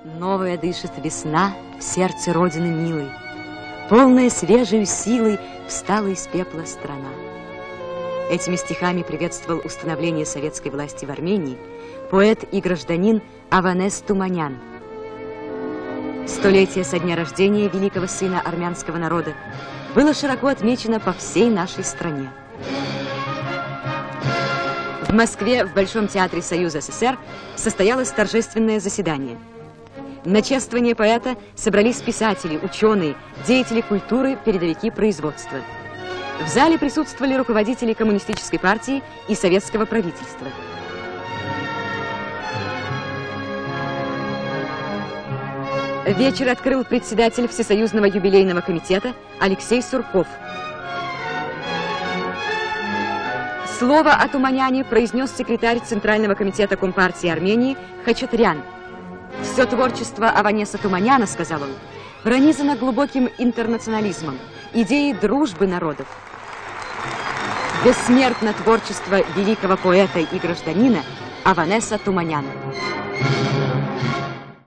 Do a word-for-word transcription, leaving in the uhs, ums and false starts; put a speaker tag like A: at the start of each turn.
A: Новая дышит весна в сердце Родины милой, полная свежей силой встала из пепла страна. Этими стихами приветствовал установление советской власти в Армении поэт и гражданин Аванес Туманян. Столетие со дня рождения великого сына армянского народа было широко отмечено по всей нашей стране. В Москве в Большом театре Союза СССР состоялось торжественное заседание. На чествование поэта собрались писатели, ученые, деятели культуры, передовики производства. В зале присутствовали руководители коммунистической партии и советского правительства. Вечер открыл председатель Всесоюзного юбилейного комитета Алексей Сурков. Слово о Туманяне произнес секретарь Центрального комитета Компартии Армении Хачатрян. Все творчество Аванеса Туманяна, сказал он, пронизано глубоким интернационализмом, идеей дружбы народов. Бессмертно творчество великого поэта и гражданина Аванеса Туманяна.